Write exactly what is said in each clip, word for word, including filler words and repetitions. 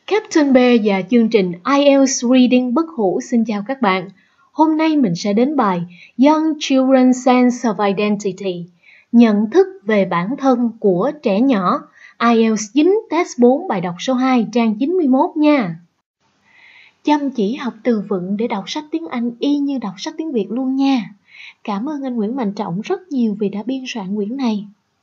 Captain Bear và chương trình ai eo Reading bất hủ xin chào các bạn. Hôm nay mình sẽ đến bài Young Children's Sense of Identity, nhận thức về bản thân của trẻ nhỏ, ai eo chín test bốn bài đọc số hai trang chín mươi mốt nha. Chăm chỉ học từ vựng để đọc sách tiếng Anh y như đọc sách tiếng Việt luôn nha. Cảm ơn anh Nguyễn Mạnh Trọng rất nhiều vì đã biên soạn quyển này.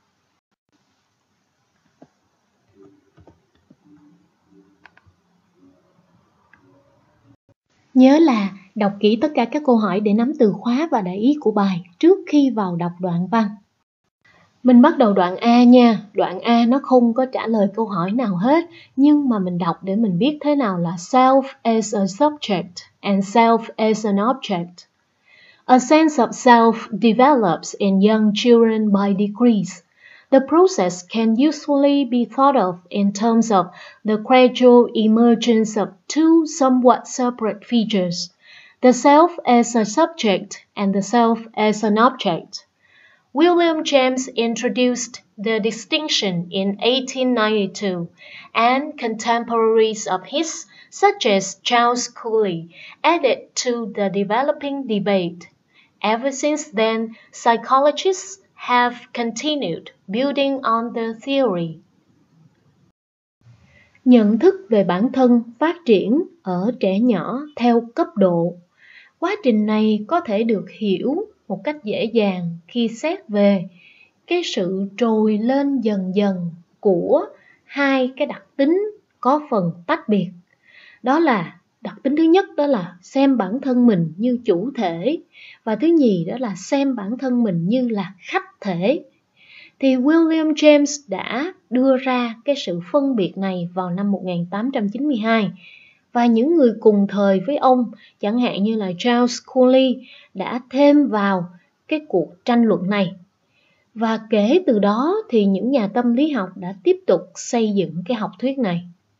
Nhớ là đọc kỹ tất cả các câu hỏi để nắm từ khóa và đại ý của bài trước khi vào đọc đoạn văn. Mình bắt đầu đoạn A nha. Đoạn A nó không có trả lời câu hỏi nào hết, nhưng mà mình đọc để mình biết thế nào là self as a subject and self as an object. A sense of self develops in young children by degrees. The process can usually be thought of in terms of the gradual emergence of two somewhat separate features, the self as a subject and the self as an object. William James introduced the distinction in eighteen ninety-two, and contemporaries of his, such as Charles Cooley, added to the developing debate. Ever since then, psychologists have continued building on the theory. Nhận thức về bản thân phát triển ở trẻ nhỏ theo cấp độ. Quá trình này có thể được hiểu một cách dễ dàng khi xét về cái sự trồi lên dần dần của hai cái đặc tính có phần tách biệt. Đó là đặc tính thứ nhất đó là xem bản thân mình như chủ thể, và thứ nhì đó là xem bản thân mình như là khách thể. Thì William James đã đưa ra cái sự phân biệt này vào năm một nghìn tám trăm chín mươi hai, và những người cùng thời với ông, chẳng hạn như là Charles Cooley, đã thêm vào cái cuộc tranh luận này. Và kể từ đó thì những nhà tâm lý học đã tiếp tục xây dựng cái học thuyết này.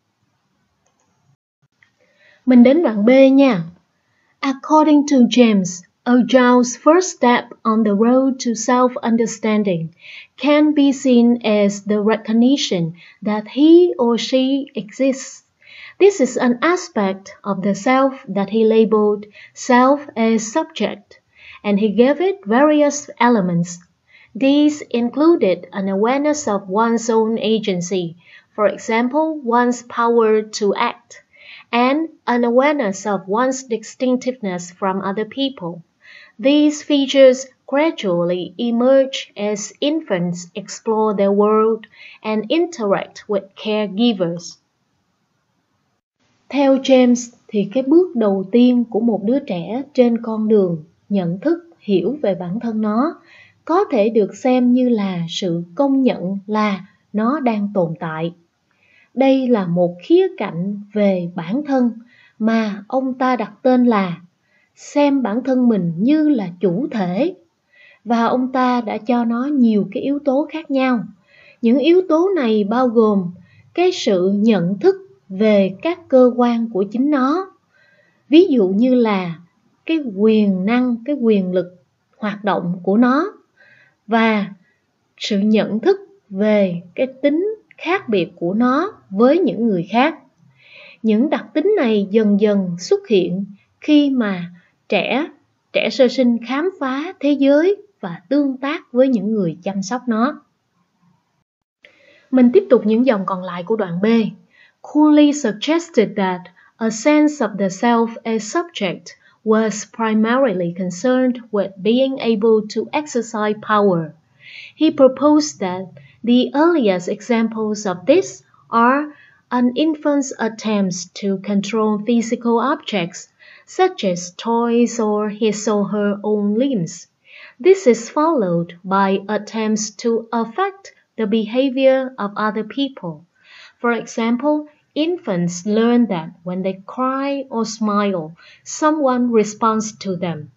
Mình đến đoạn B nha. According to James, a child's first step on the road to self-understanding can be seen as the recognition that he or she exists. This is an aspect of the self that he labeled self as subject, and he gave it various elements. These included an awareness of one's own agency, for example, one's power to act, and an awareness of one's distinctiveness from other people. These features gradually emerge as infants explore their world and interact with caregivers. Theo James thì cái bước đầu tiên của một đứa trẻ trên con đường nhận thức, hiểu về bản thân nó có thể được xem như là sự công nhận là nó đang tồn tại. Đây là một khía cạnh về bản thân mà ông ta đặt tên là xem bản thân mình như là chủ thể, và ông ta đã cho nó nhiều cái yếu tố khác nhau. Những yếu tố này bao gồm cái sự nhận thức về các cơ quan của chính nó, ví dụ như là cái quyền năng, cái quyền lực hoạt động của nó, và sự nhận thức về cái tính khác biệt của nó với những người khác. Những đặc tính này dần dần xuất hiện khi mà trẻ, trẻ sơ sinh khám phá thế giới và tương tác với những người chăm sóc nó. Mình tiếp tục những dòng còn lại của đoạn B. Cooley suggested that a sense of the self as subject was primarily concerned with being able to exercise power. He proposed that the earliest examples of this are an infant's attempts to control physical objects, such as toys or his or her own limbs. This is followed by attempts to affect the behavior of other people. For example, infants learn that when they cry or smile, someone responds to them.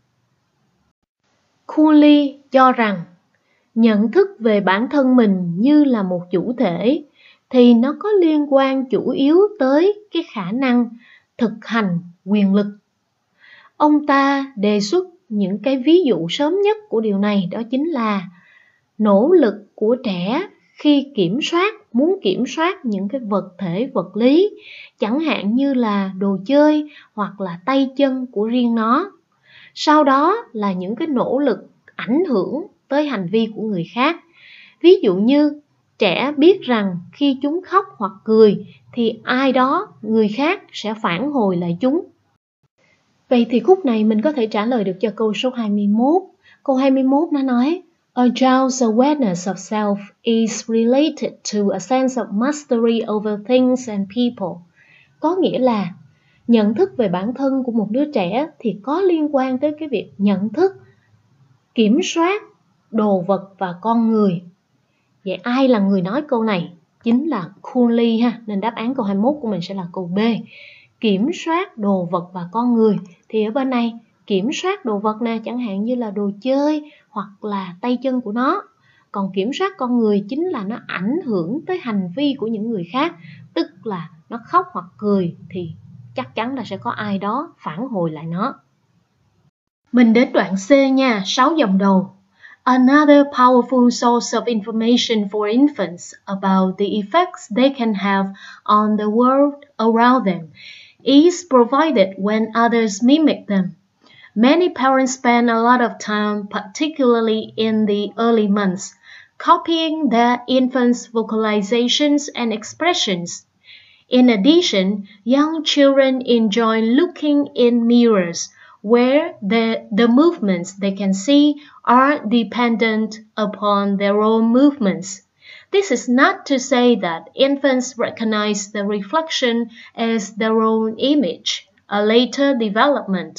Cooley cho rằng nhận thức về bản thân mình như là một chủ thể thì nó có liên quan chủ yếu tới cái khả năng thực hành quyền lực. Ông ta đề xuất những cái ví dụ sớm nhất của điều này, đó chính là nỗ lực của trẻ khi kiểm soát, muốn kiểm soát những cái vật thể vật lý, chẳng hạn như là đồ chơi hoặc là tay chân của riêng nó. Sau đó là những cái nỗ lực ảnh hưởng tới hành vi của người khác. Ví dụ như trẻ biết rằng khi chúng khóc hoặc cười thì ai đó, người khác sẽ phản hồi lại chúng. Vậy thì khúc này mình có thể trả lời được cho câu số hai mươi mốt. Câu hai mươi mốt nó nói A child's awareness of self is related to a sense of mastery over things and people. Có nghĩa là nhận thức về bản thân của một đứa trẻ thì có liên quan tới cái việc nhận thức, kiểm soát đồ vật và con người. Vậy ai là người nói câu này? Chính là Cooley ha. Nên đáp án câu hai mươi mốt của mình sẽ là câu B. Kiểm soát đồ vật và con người. Thì ở bên này kiểm soát đồ vật nè, chẳng hạn như là đồ chơi hoặc là tay chân của nó. Còn kiểm soát con người chính là nó ảnh hưởng tới hành vi của những người khác. Tức là nó khóc hoặc cười thì chắc chắn là sẽ có ai đó phản hồi lại nó. Mình đến đoạn C nha, sáu dòng đầu. Another powerful source of information for infants about the effects they can have on the world around them is provided when others mimic them. Many parents spend a lot of time, particularly in the early months, copying their infants' vocalizations and expressions. In addition, young children enjoy looking in mirrors where the, the movements they can see are dependent upon their own movements. This is not to say that infants recognize the reflection as their own image, a later development.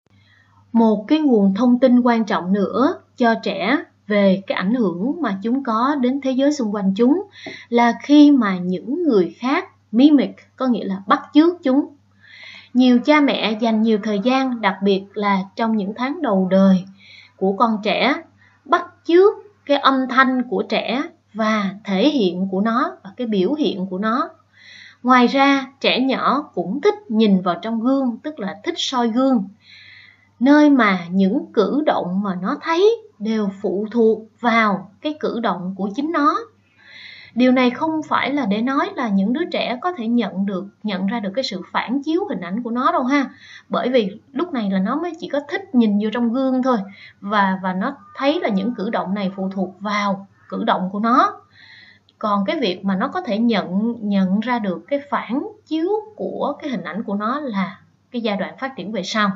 Một cái nguồn thông tin quan trọng nữa cho trẻ về cái ảnh hưởng mà chúng có đến thế giới xung quanh chúng là khi mà những người khác mimic, có nghĩa là bắt chước chúng. Nhiều cha mẹ dành nhiều thời gian, đặc biệt là trong những tháng đầu đời của con trẻ, bắt chước cái âm thanh của trẻ và thể hiện của nó và cái biểu hiện của nó. Ngoài ra, trẻ nhỏ cũng thích nhìn vào trong gương, tức là thích soi gương, nơi mà những cử động mà nó thấy đều phụ thuộc vào cái cử động của chính nó. Điều này không phải là để nói là những đứa trẻ có thể nhận được nhận ra được cái sự phản chiếu hình ảnh của nó đâu ha. Bởi vì lúc này là nó mới chỉ có thích nhìn vô trong gương thôi, và và nó thấy là những cử động này phụ thuộc vào cử động của nó. Còn cái việc mà nó có thể nhận nhận ra được cái phản chiếu của cái hình ảnh của nó là cái giai đoạn phát triển về sau.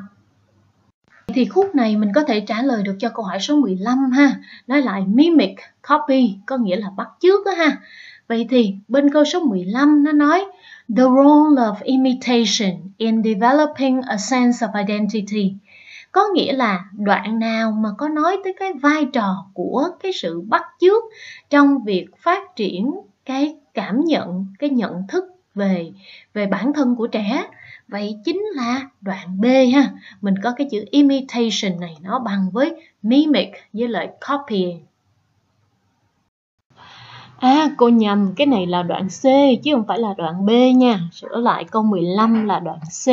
Thì khúc này mình có thể trả lời được cho câu hỏi số mười lăm ha. Nói lại mimic, copy có nghĩa là bắt chước đó ha. Vậy thì bên câu số mười lăm nó nói The role of imitation in developing a sense of identity. Có nghĩa là đoạn nào mà có nói tới cái vai trò của cái sự bắt chước trong việc phát triển cái cảm nhận, cái nhận thức về, về bản thân của trẻ. Vậy chính là đoạn B ha. Mình có cái chữ imitation này nó bằng với mimic với lại copying. À, cô nhầm, cái này là đoạn C chứ không phải là đoạn B nha. Sửa lại câu mười lăm là đoạn C.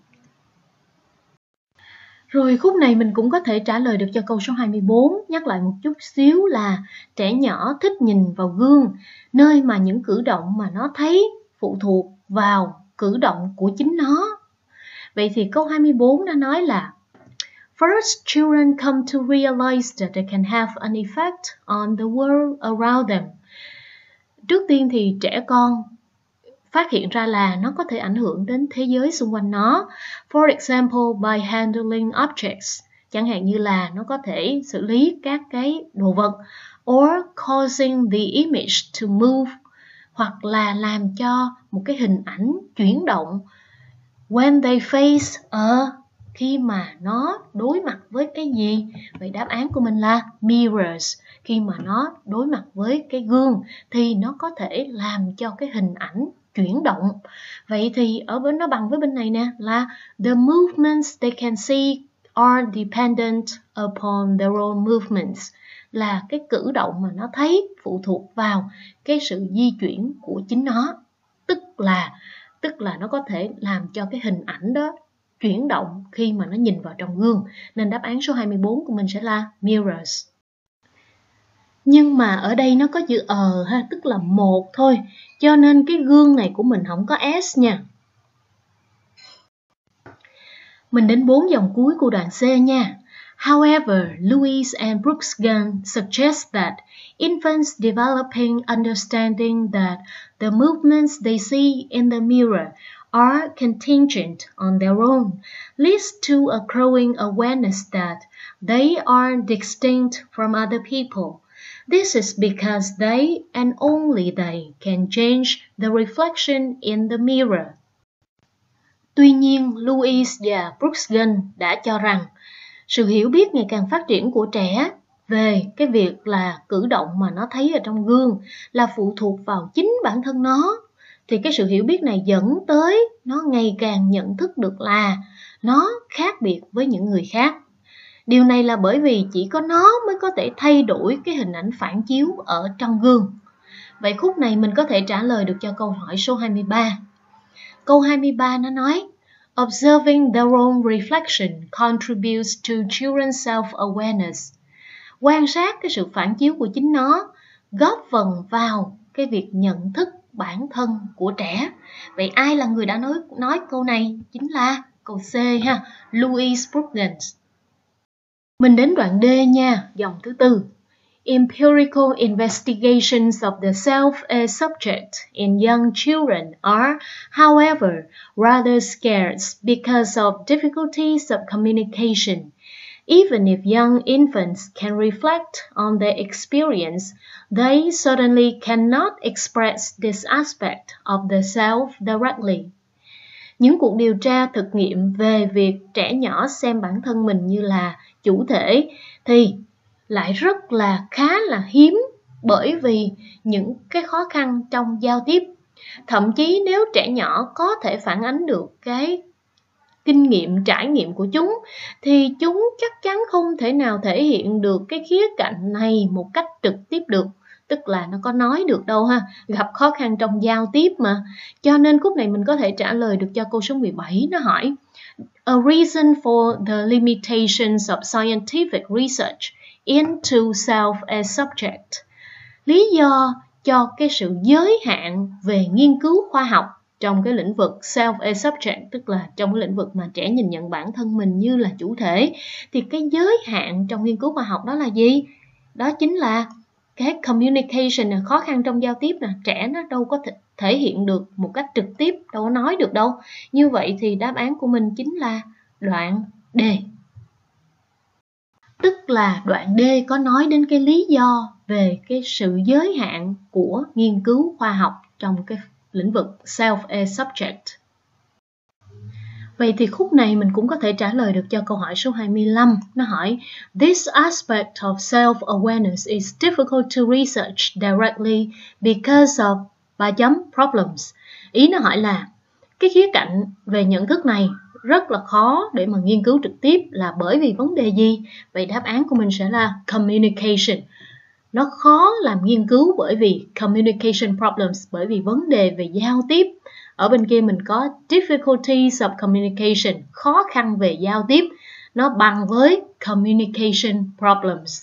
Rồi khúc này mình cũng có thể trả lời được cho câu số hai mươi bốn. Nhắc lại một chút xíu là trẻ nhỏ thích nhìn vào gương, nơi mà những cử động mà nó thấy phụ thuộc vào cử động của chính nó. Vậy thì câu hai mươi bốn đã nói là First, children come to realize that they can have an effect on the world around them. Trước tiên thì trẻ con phát hiện ra là nó có thể ảnh hưởng đến thế giới xung quanh nó. For example, by handling objects. Chẳng hạn như là nó có thể xử lý các cái đồ vật. Or causing the image to move. Hoặc là làm cho một cái hình ảnh chuyển động. When they face a, khi mà nó đối mặt với cái gì? Vậy đáp án của mình là mirrors. Khi mà nó đối mặt với cái gương thì nó có thể làm cho cái hình ảnh chuyển động. Vậy thì ở bên nó bằng với bên này nè là the movements they can see are dependent upon their own movements. Là cái cử động mà nó thấy phụ thuộc vào cái sự di chuyển của chính nó. Tức là tức là nó có thể làm cho cái hình ảnh đó chuyển động khi mà nó nhìn vào trong gương. Nên đáp án số hai mươi bốn của mình sẽ là mirrors. Nhưng mà ở đây nó có chữ ờ ha, tức là một thôi, cho nên cái gương này của mình không có S nha. Mình đến bốn dòng cuối của đoạn C nha. However, Lewis and Brooks-Gunn suggest that infants developing understanding that the movements they see in the mirror are contingent on their own leads to a growing awareness that they are distinct from other people. This is because they and only they can change the reflection in the mirror. Tuy nhiên, Lewis và Brooks-Gunn đã cho rằng sự hiểu biết ngày càng phát triển của trẻ về cái việc là cử động mà nó thấy ở trong gương là phụ thuộc vào chính bản thân nó. Thì cái sự hiểu biết này dẫn tới nó ngày càng nhận thức được là nó khác biệt với những người khác. Điều này là bởi vì chỉ có nó mới có thể thay đổi cái hình ảnh phản chiếu ở trong gương. Vậy khúc này mình có thể trả lời được cho câu hỏi số hai mươi ba. Câu hai mươi ba nó nói, Observing their own reflection contributes to children's self-awareness. Quan sát cái sự phản chiếu của chính nó góp phần vào cái việc nhận thức bản thân của trẻ. Vậy ai là người đã nói, nói câu này? Chính là câu C ha, Louise Brooks-Gunn. Mình đến đoạn D nha, dòng thứ tư. Empirical investigations of the self as subject in young children are, however, rather scarce because of difficulties of communication. Even if young infants can reflect on their experience, they certainly cannot express this aspect of the self directly. Những cuộc điều tra thực nghiệm về việc trẻ nhỏ xem bản thân mình như là chủ thể thì lại rất là khá là hiếm bởi vì những cái khó khăn trong giao tiếp. Thậm chí nếu trẻ nhỏ có thể phản ánh được cái kinh nghiệm, trải nghiệm của chúng thì chúng chắc chắn không thể nào thể hiện được cái khía cạnh này một cách trực tiếp được. Tức là nó có nói được đâu ha, gặp khó khăn trong giao tiếp mà. Cho nên khúc này mình có thể trả lời được cho câu số mười bảy, nó hỏi A reason for the limitations of scientific research into self as subject. Lý do cho cái sự giới hạn về nghiên cứu khoa học trong cái lĩnh vực self as subject, tức là trong cái lĩnh vực mà trẻ nhìn nhận bản thân mình như là chủ thể, thì cái giới hạn trong nghiên cứu khoa học đó là gì? Đó chính là cái communication, khó khăn trong giao tiếp nè, trẻ nó đâu có thể, thể hiện được một cách trực tiếp, đâu có nói được đâu. Như vậy thì đáp án của mình chính là đoạn D. Tức là đoạn D có nói đến cái lý do về cái sự giới hạn của nghiên cứu khoa học trong cái lĩnh vực self as subject. Vậy thì khúc này mình cũng có thể trả lời được cho câu hỏi số hai mươi lăm. Nó hỏi, This aspect of self-awareness is difficult to research directly because of ba chấm problems. Ý nó hỏi là, cái khía cạnh về nhận thức này rất là khó để mà nghiên cứu trực tiếp là bởi vì vấn đề gì? Vậy đáp án của mình sẽ là communication. Nó khó làm nghiên cứu bởi vì communication problems, bởi vì vấn đề về giao tiếp. Ở bên kia mình có difficulties of communication, khó khăn về giao tiếp. Nó bằng với communication problems.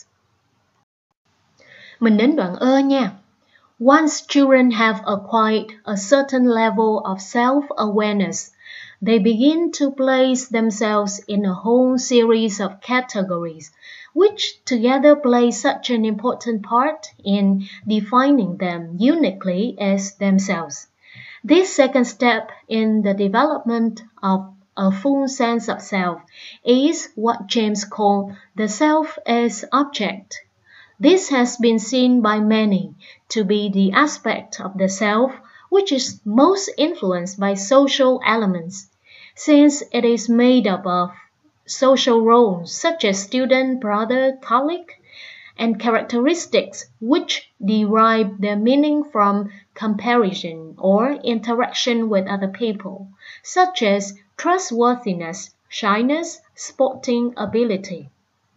Mình đến đoạn ơ nha. Once children have acquired a certain level of self-awareness, they begin to place themselves in a whole series of categories, which together play such an important part in defining them uniquely as themselves. This second step in the development of a full sense of self is what James called the self as object. This has been seen by many to be the aspect of the self which is most influenced by social elements, since it is made up of social roles such as student, brother, colleague, and characteristics which derive their meaning from comparison or interaction with other people, such as trustworthiness, shyness, sporting ability.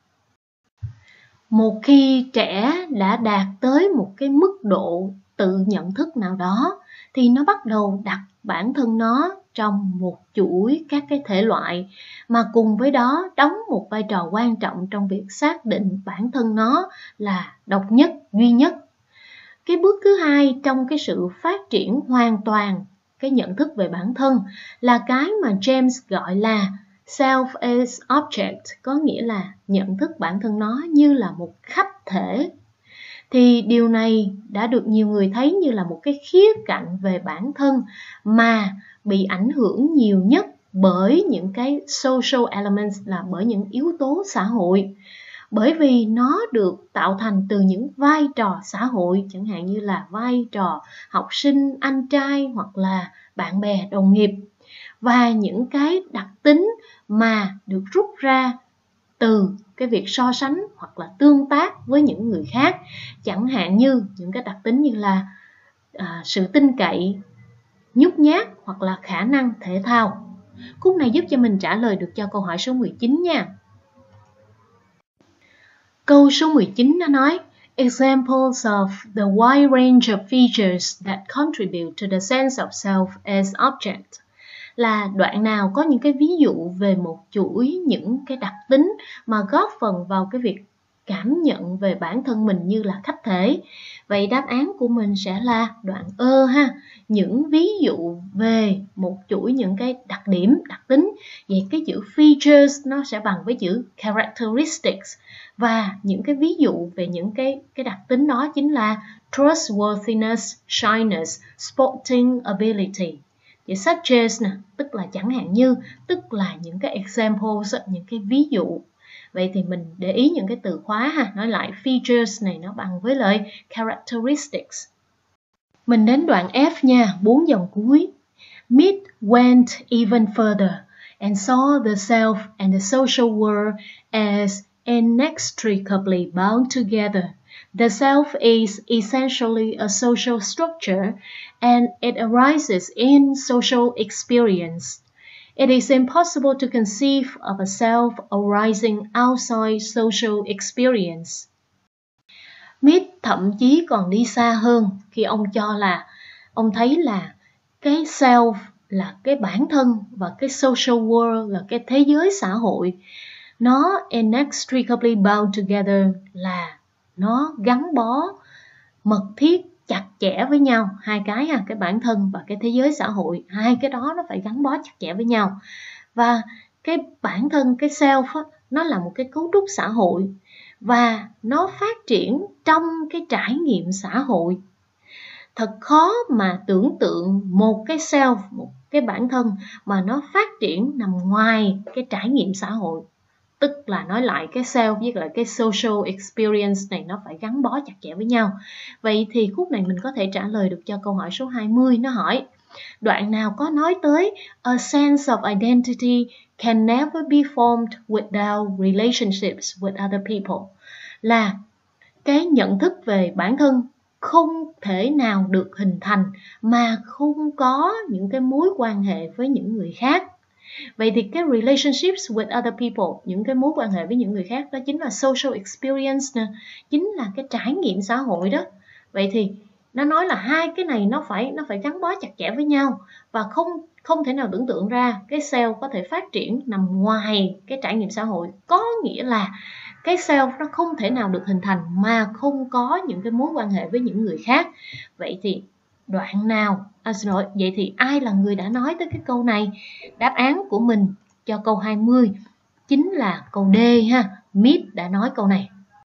Một khi trẻ đã đạt tới một cái mức độ tự nhận thức nào đó thì nó bắt đầu đặt bản thân nó trong một chuỗi các cái thể loại, mà cùng với đó đóng một vai trò quan trọng trong việc xác định bản thân nó là độc nhất, duy nhất. Cái bước thứ hai trong cái sự phát triển hoàn toàn cái nhận thức về bản thân là cái mà James gọi là self as object, có nghĩa là nhận thức bản thân nó như là một khách thể. Thì điều này đã được nhiều người thấy như là một cái khía cạnh về bản thân mà bị ảnh hưởng nhiều nhất bởi những cái social elements, là bởi những yếu tố xã hội. Bởi vì nó được tạo thành từ những vai trò xã hội, chẳng hạn như là vai trò học sinh, anh trai hoặc là bạn bè, đồng nghiệp. Và những cái đặc tính mà được rút ra từ cái việc so sánh hoặc là tương tác với những người khác, chẳng hạn như những cái đặc tính như là à, sự tin cậy, nhút nhát hoặc là khả năng thể thao. Khúc này giúp cho mình trả lời được cho câu hỏi số mười chín nha. Câu số mười chín nó nói examples of the wide range of features that contribute to the sense of self as object, là đoạn nào có những cái ví dụ về một chuỗi những cái đặc tính mà góp phần vào cái việc cảm nhận về bản thân mình như là khách thể. Vậy đáp án của mình sẽ là đoạn ơ ha, những ví dụ về một chuỗi những cái đặc điểm, đặc tính. Vậy cái chữ features nó sẽ bằng với chữ characteristics, và những cái ví dụ về những cái, cái đặc tính đó chính là trustworthiness, shyness, sporting ability. Vậy such as nè, tức là chẳng hạn như, tức là những cái examples, những cái ví dụ. Vậy thì mình để ý những cái từ khóa ha, nói lại features này nó bằng với lời characteristics. Mình đến đoạn F nha, bốn dòng cuối. Mead went even further and saw the self and the social world as inextricably bound together. The self is essentially a social structure and it arises in social experience. It is impossible to conceive of a self arising outside social experience. Mead thậm chí còn đi xa hơn khi ông cho là, ông thấy là cái self là cái bản thân và cái social world là cái thế giới xã hội. Nó inextricably bound together là nó gắn bó, mật thiết, chặt chẽ với nhau. Hai cái ha, cái bản thân và cái thế giới xã hội, hai cái đó nó phải gắn bó chặt chẽ với nhau. Và cái bản thân, cái self á, nó là một cái cấu trúc xã hội và nó phát triển trong cái trải nghiệm xã hội. Thật khó mà tưởng tượng một cái self, một cái bản thân mà nó phát triển nằm ngoài cái trải nghiệm xã hội. Tức là nói lại cái self với lại cái social experience này nó phải gắn bó chặt chẽ với nhau. Vậy thì khúc này mình có thể trả lời được cho câu hỏi số hai mươi. Nó hỏi đoạn nào có nói tới a sense of identity can never be formed without relationships with other people, là cái nhận thức về bản thân không thể nào được hình thành mà không có những cái mối quan hệ với những người khác. Vậy thì cái relationships with other people, những cái mối quan hệ với những người khác, đó chính là social experience nè, chính là cái trải nghiệm xã hội đó. Vậy thì nó nói là hai cái này nó phải nó phải gắn bó chặt chẽ với nhau và không không thể nào tưởng tượng ra cái self có thể phát triển nằm ngoài cái trải nghiệm xã hội. Có nghĩa là cái self nó không thể nào được hình thành mà không có những cái mối quan hệ với những người khác. Vậy thì đoạn nào, à, xin lỗi, vậy thì ai là người đã nói tới cái câu này? Đáp án của mình cho câu hai mươi chính là câu D ha, Mead đã nói câu này.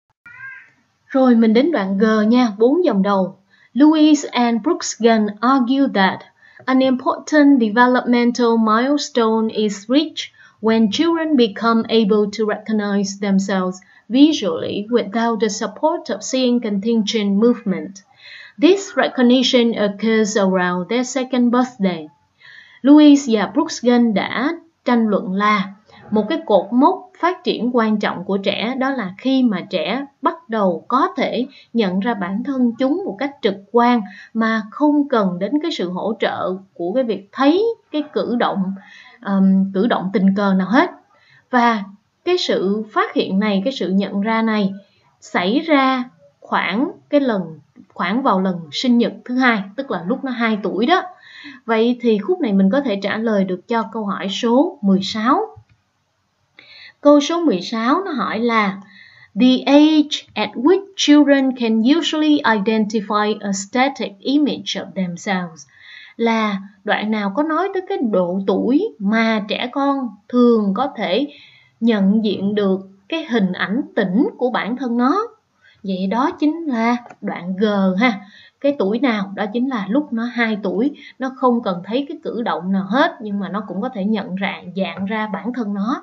Rồi mình đến đoạn G nha, bốn dòng đầu. Lewis and Brooks Gunn argue that an important developmental milestone is reached when children become able to recognize themselves visually without the support of seeing contingent movement. This recognition occurs around their second birthday. Lewis và Brooks Gunn đã tranh luận là một cái cột mốc phát triển quan trọng của trẻ đó là khi mà trẻ bắt đầu có thể nhận ra bản thân chúng một cách trực quan mà không cần đến cái sự hỗ trợ của cái việc thấy cái cử động um, cử động tình cờ nào hết. Và cái sự phát hiện này, cái sự nhận ra này xảy ra khoảng cái lần khoảng vào lần sinh nhật thứ hai, tức là lúc nó hai tuổi đó. Vậy thì khúc này mình có thể trả lời được cho câu hỏi số mười sáu. Câu số mười sáu nó hỏi là the age at which children can usually identify a static image of themselves, là đoạn nào có nói tới cái độ tuổi mà trẻ con thường có thể nhận diện được cái hình ảnh tĩnh của bản thân nó. Vậy đó chính là đoạn G ha. Cái tuổi nào? Đó chính là lúc nó hai tuổi, nó không cần thấy cái cử động nào hết, nhưng mà nó cũng có thể nhận ra, dạng ra bản thân nó.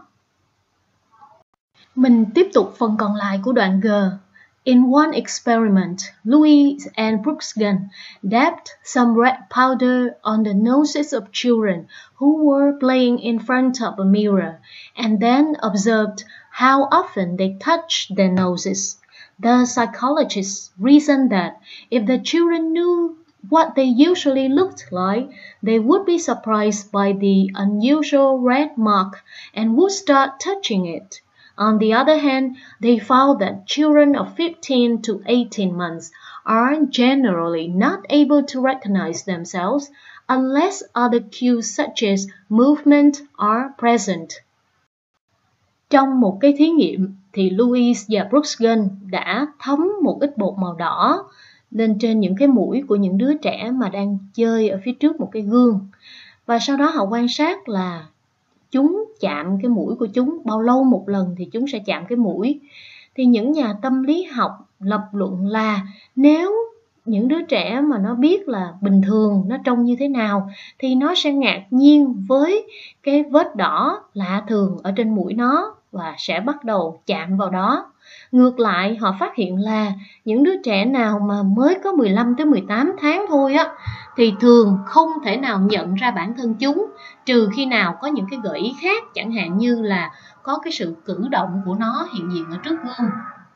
Mình tiếp tục phần còn lại của đoạn G. In one experiment, Louise and Brooks Gunn dabbed some red powder on the noses of children who were playing in front of a mirror, and then observed how often they touched their noses. The psychologists reasoned that if the children knew what they usually looked like, they would be surprised by the unusual red mark and would start touching it. On the other hand, they found that children of fifteen to eighteen months are generally not able to recognize themselves unless other cues such as movement are present. Trong một cái thí nghiệm thì Louise và Brooks Gunn đã thấm một ít bột màu đỏ lên trên những cái mũi của những đứa trẻ mà đang chơi ở phía trước một cái gương. Và sau đó họ quan sát là chúng chạm cái mũi của chúng bao lâu một lần thì chúng sẽ chạm cái mũi. Thì những nhà tâm lý học lập luận là nếu những đứa trẻ mà nó biết là bình thường nó trông như thế nào thì nó sẽ ngạc nhiên với cái vết đỏ lạ thường ở trên mũi nó và sẽ bắt đầu chạm vào đó. Ngược lại, họ phát hiện là những đứa trẻ nào mà mới có mười lăm tới mười tám tháng thôi á thì thường không thể nào nhận ra bản thân chúng, trừ khi nào có những cái gợi ý khác, chẳng hạn như là có cái sự cử động của nó hiện diện ở trước gương.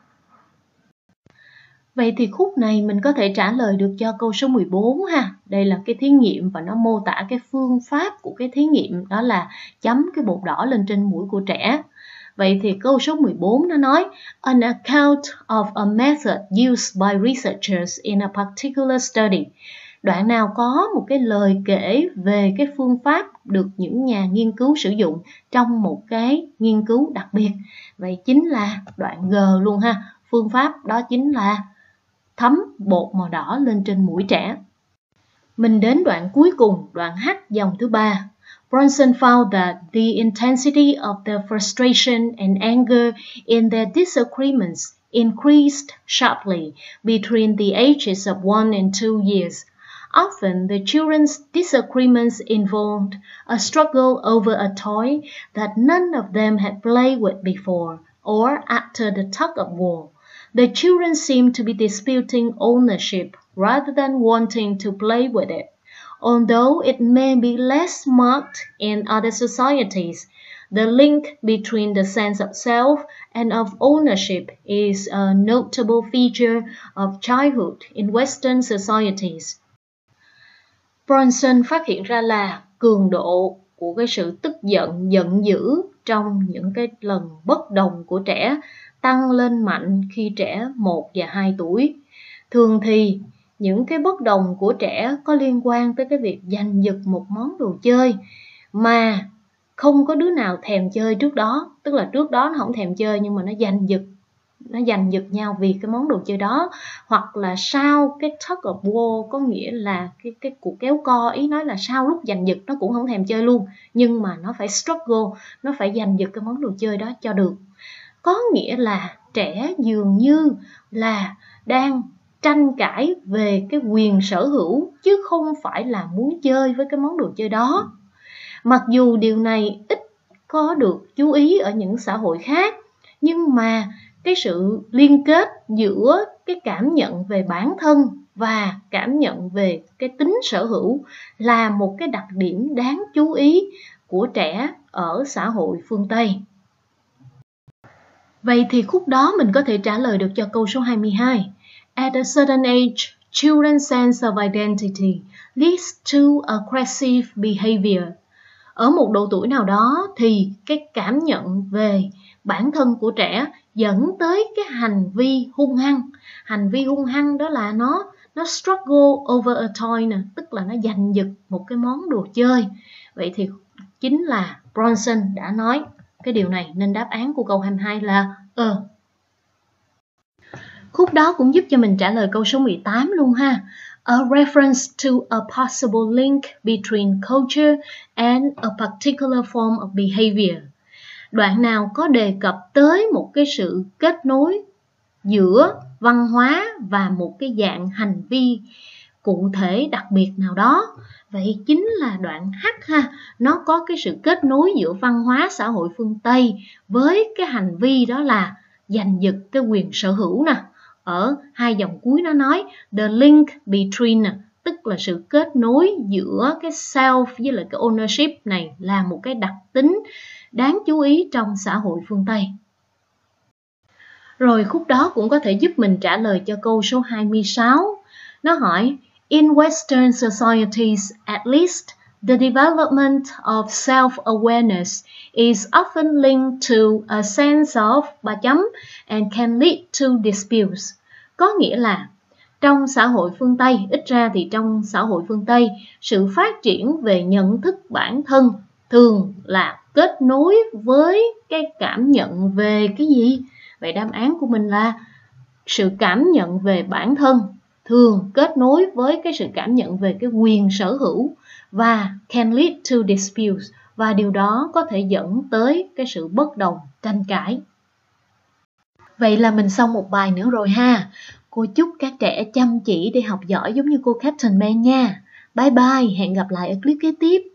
Vậy thì khúc này mình có thể trả lời được cho câu số mười bốn ha. Đây là cái thí nghiệm và nó mô tả cái phương pháp của cái thí nghiệm, đó là chấm cái bột đỏ lên trên mũi của trẻ. Vậy thì câu số mười bốn nó nói an account of a method used by researchers in a particular study. Đoạn nào có một cái lời kể về cái phương pháp được những nhà nghiên cứu sử dụng trong một cái nghiên cứu đặc biệt. Vậy chính là đoạn G luôn ha. Phương pháp đó chính là thấm bột màu đỏ lên trên mũi trẻ. Mình đến đoạn cuối cùng, đoạn H dòng thứ ba. Bronson found that the intensity of the frustration and anger in their disagreements increased sharply between the ages of one and two years. Often, the children's disagreements involved a struggle over a toy that none of them had played with before, or after the tug of war. The children seemed to be disputing ownership rather than wanting to play with it. Although it may be less marked in other societies, the link between the sense of self and of ownership is a notable feature of childhood in Western societies. Bronson phát hiện ra là cường độ của cái sự tức giận, giận dữ trong những cái lần bất đồng của trẻ tăng lên mạnh khi trẻ một và hai tuổi. Thường thì những cái bất đồng của trẻ có liên quan tới cái việc giành giật một món đồ chơi mà không có đứa nào thèm chơi trước đó. Tức là trước đó nó không thèm chơi nhưng mà nó giành giật, nó giành giật nhau vì cái món đồ chơi đó. Hoặc là sau cái tug of war, có nghĩa là cái, cái cuộc kéo co, ý nói là sau lúc giành giật nó cũng không thèm chơi luôn, nhưng mà nó phải struggle, nó phải giành giật cái món đồ chơi đó cho được. Có nghĩa là trẻ dường như là đang tranh cãi về cái quyền sở hữu chứ không phải là muốn chơi với cái món đồ chơi đó. Mặc dù điều này ít có được chú ý ở những xã hội khác, nhưng mà cái sự liên kết giữa cái cảm nhận về bản thân và cảm nhận về cái tính sở hữu là một cái đặc điểm đáng chú ý của trẻ ở xã hội phương Tây. Vậy thì khúc đó mình có thể trả lời được cho câu số hai mươi hai. At a certain age, children's sense of identity leads to aggressive behavior. Ở một độ tuổi nào đó thì cái cảm nhận về bản thân của trẻ dẫn tới cái hành vi hung hăng. Hành vi hung hăng đó là nó nó struggle over a toy nè, tức là nó giành giật một cái món đồ chơi. Vậy thì chính là Bronson đã nói cái điều này, nên đáp án của câu hai mươi hai là ờ. Khúc đó cũng giúp cho mình trả lời câu số mười tám luôn ha. A reference to a possible link between culture and a particular form of behavior. Đoạn nào có đề cập tới một cái sự kết nối giữa văn hóa và một cái dạng hành vi cụ thể đặc biệt nào đó. Vậy chính là đoạn H ha, nó có cái sự kết nối giữa văn hóa xã hội phương Tây với cái hành vi đó là giành giật cái quyền sở hữu nè. Ở hai dòng cuối nó nói the link between, tức là sự kết nối giữa cái self với lại cái ownership này là một cái đặc tính đáng chú ý trong xã hội phương Tây. Rồi khúc đó cũng có thể giúp mình trả lời cho câu số hai mươi sáu. Nó hỏi, in Western societies at least, the development of self-awareness is often linked to a sense of ba chấm and can lead to disputes. Có nghĩa là trong xã hội phương Tây, ít ra thì trong xã hội phương Tây, sự phát triển về nhận thức bản thân thường là kết nối với cái cảm nhận về cái gì? Vậy đáp án của mình là sự cảm nhận về bản thân thường kết nối với cái sự cảm nhận về cái quyền sở hữu và can lead to disputes, và điều đó có thể dẫn tới cái sự bất đồng, tranh cãi. Vậy là mình xong một bài nữa rồi ha. Cô chúc các trẻ chăm chỉ để học giỏi giống như cô Captain Man nha. Bye bye, hẹn gặp lại ở clip kế tiếp.